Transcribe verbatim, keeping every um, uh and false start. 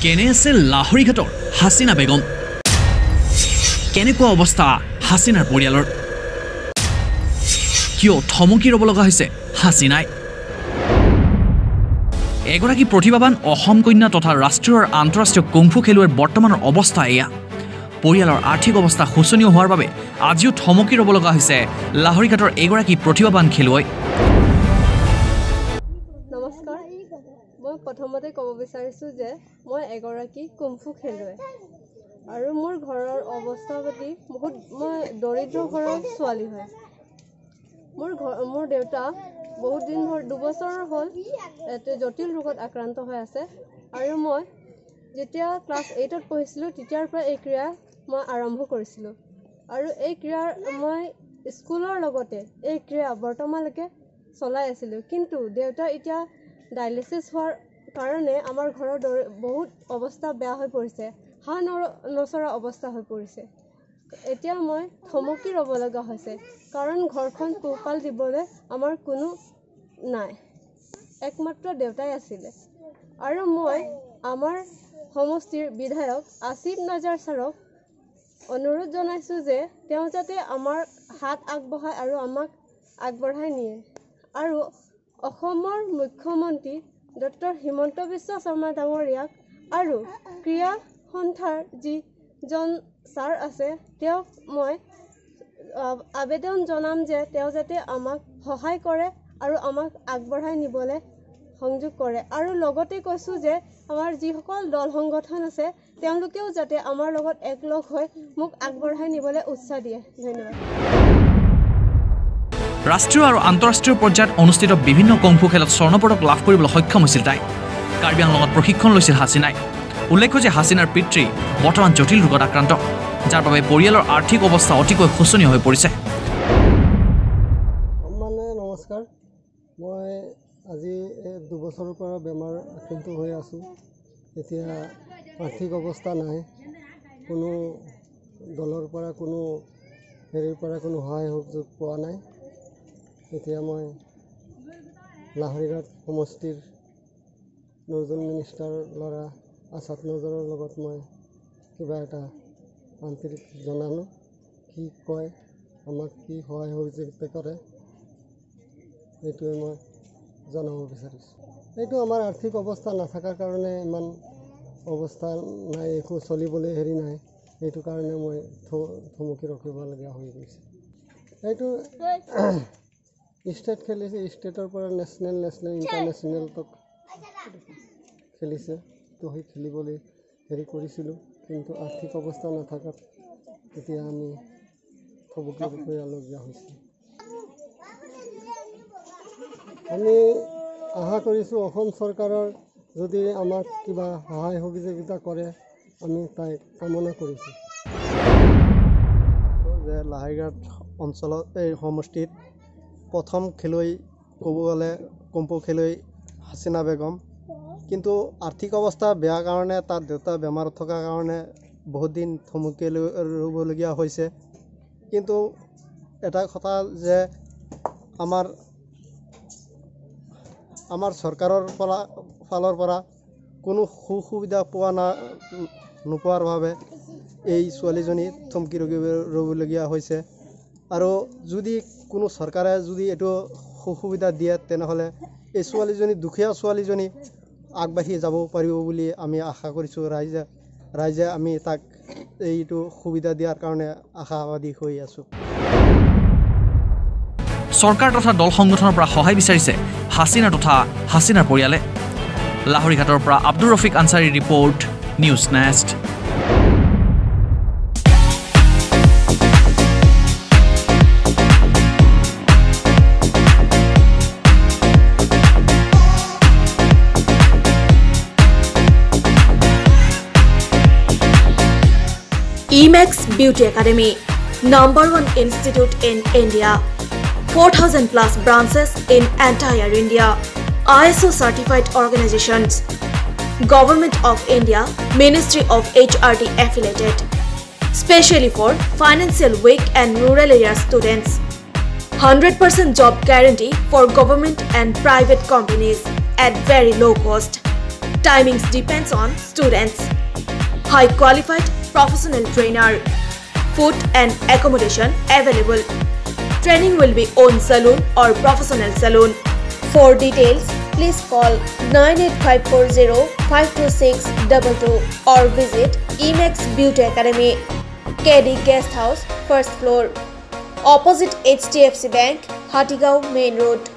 কেনে আছে লাহৰীঘাটৰ হাসিনা বেগম কেনেকুৱা অৱস্থা হাসিনাৰ পৰিয়ালৰ কিয় থমকি ৰব লগা হৈছে হাসিনাই এগৰাকী প্ৰতিভাবান অসম কন্যা তথা ৰাষ্ট্ৰীয় আৰু আন্তঃৰাষ্ট্ৰীয় কুংফু খেলুৱৈৰ বৰ্তমানৰ অৱস্থা এয়া পৰিয়ালৰ আৰ্থিক অৱস্থা শোচনীয় হোৱাৰ বাবে আজিও থমকি ৰব লগা হৈছে লাহৰীঘাটৰ এগৰাকী প্ৰতিভাবান খেলুৱৈ নমস্কাৰ মই প্ৰথমতে ক'ব বিচাৰিছোঁ যে মই এগৰাকী কুংফু খেলুৱৈ আৰু মোৰ ঘৰৰ অৱস্থা পাতি বহুত মই দৰিদ্ৰ ঘৰৰ ছোৱালী হয় মোৰ ঘৰ মোৰ দেউতা বহুত দিন ধৰি দুবছৰ হ'ল এটা জটিল ৰোগত আক্ৰান্ত হৈ আছে আৰু মই যেতিয়া ক্লাছ এইটত পঢ়িছিলোঁ তেতিয়াৰ পৰা এই ক্ৰীড়া মই আৰম্ভ কৰিছিলোঁ আৰু এই ক্ৰীড়াৰ মই স্কুলৰ লগতে এই ক্ৰীড়া বৰ্তমানলৈকে চলাই আছিলোঁ কিন্তু দেউতা এতিয়া ডায়েলিচিছ হোৱাৰ কাৰণে আমাৰ ঘৰৰ বহুত অৱস্থা বেয়া হৈ পৰিছে হা নচৰা অৱস্থা হৈ পৰিছে এতিয়া মই থমকি ৰ'ব লগা হৈছে কাৰণ ঘৰখন পোহপাল দিবলৈ আমাৰ কোনো নাই একমাত্ৰ দেউতাই আছিলে আৰু মই আমাৰ সমষ্টিৰ বিধায়ক আসিফ নাজাৰ ছাৰক অনুৰোধ জনাইছোঁ যে তেওঁ যাতে আমাৰ হাত আগবঢ়ায় আৰু আমাক আগবঢ়াই নিয়ে আৰু অসমৰ মুখ্যমন্ত্ৰী ডক্টৰ হিমন্ত বিশ্ব শৰ্মা ডাঙৰীয়াক আৰু ক্ৰীড়া সন্থাৰ যিজন ছাৰ আছে তেওঁক মই আবেদন জনাম যে তেওঁ যাতে আমাক সহায় কৰে আৰু আমাক আগবঢ়াই নিবলৈ সংযোগ কৰে আৰু লগতে কৈছোঁ যে আমাৰ যিসকল দল সংগঠন আছে তেওঁলোকেও যাতে আমাৰ লগত একলগ হৈ মোক আগবঢ়াই নিবলৈ উৎসাহ দিয়ে ধন্যবাদ ৰাষ্ট্ৰীয় আৰু আন্তঃৰাষ্ট্ৰীয় পৰ্যায়ত অনুষ্ঠিত বিভিন্ন কুংফু খেলত স্বৰ্ণ পদক লাভ কৰিবলৈ সক্ষম হৈছিল তাই কাৰ্বি আংলঙত প্ৰশিক্ষণ লৈছিল হাসিনাই উল্লেখ্য যে হাসিনাৰ পিতৃ বৰ্তমান জটিল ৰোগত আক্ৰান্ত যাৰ বাবে পৰিয়ালৰ আৰ্থিক অৱস্থা অতিকৈ শোচনীয় হৈ পৰিছে মানে নমস্কাৰ মই আজি দুবছৰৰ পৰা বেমাৰ আক্ৰান্ত হৈ আছোঁ এতিয়া আৰ্থিক অৱস্থা নাই কোনো দলৰ পৰা কোনো হেৰিৰ পৰা কোনো সহায় সহযোগ পোৱা নাই এতিয়া মই লাহৰীঘাট সমষ্টিৰ নজন মিনিষ্টাৰৰ ল'ৰা আছাদ নজৰৰ লগত মই কিবা এটা আন্তৰিক জনালোঁ কি কয় আমাক কি সহায় সহযোগিতা কৰে এইটোৱে মই জনাব বিচাৰিছোঁ এইটো আমাৰ আৰ্থিক অৱস্থা নাথাকাৰ কাৰণে ইমান অৱস্থা নাই একো চলিবলৈ হেৰি নাই এইটো কাৰণে মই থমকি ৰখিবলগীয়া হৈ গৈছে এইটো ষ্টেট খেলিছে ষ্টেটৰ পৰা নেশ্যনেল নেশ্যনেল ইণ্টাৰনেশ্যনেলতক খেলিছে তো সেই খেলিবলৈ হেৰি কৰিছিলোঁ কিন্তু আৰ্থিক অৱস্থা নাথাকাত এতিয়া আমি থমকি ৰখিবলগীয়া হৈছে আমি আশা কৰিছোঁ অসম চৰকাৰৰ যদি আমাক কিবা সহায় সহযোগিতা কৰে আমি তাই কামনা কৰিছোঁ যে লাহৰীঘাট অঞ্চলত এই সমষ্টিত প্ৰথম খেলুৱৈ ক'ব গ'লে কুংফু খেলুৱৈ হাসিনা বেগম কিন্তু আৰ্থিক অৱস্থা বেয়া কাৰণে তাত দেউতা বেমাৰত থকাৰ কাৰণে বহুত দিন থমকি ৰ'বলগীয়া হৈছে কিন্তু এটা কথা যে আমাৰ আমাৰ চৰকাৰৰ পৰা ফালৰ পৰা কোনো সু সুবিধা পোৱা না নোপোৱাৰ বাবে এই ছোৱালীজনী থমকি ৰখিব ৰ'বলগীয়া হৈছে আৰু যদি কোনো চৰকাৰে যদি এইটো সু সুবিধা দিয়ে তেনেহ'লে এই ছোৱালীজনী দুখীয়া ছোৱালীজনী আগবাঢ়ি যাব পাৰিব বুলি আমি আশা কৰিছোঁ ৰাইজে ৰাইজে আমি তাক এইটো সুবিধা দিয়াৰ কাৰণে আশাবাদী হৈ আছোঁ চৰকাৰ তথা দল সংগঠনৰ পৰা সহায় বিচাৰিছে হাসিনা তথা হাসিনাৰ পৰিয়ালে লাহৰীঘাটৰ পৰা Abdur Rafiq Ansari report news next Emax Beauty Academy, number one institute in India, four thousand plus branches in entire India, I S O certified organizations, Government of India, Ministry of H R D affiliated, specially for financial weak and rural area students, one hundred percent job guarantee for government and private companies at very low cost. Timings depends on students. High qualified professional trainer. Food and accommodation available. Training will be on saloon or professional saloon. For details, please call nine eight five four zero five two six two two or visit Emax Beauty Academy, K D Guest House, first floor, opposite H D F C Bank, Hatigaon Main Road.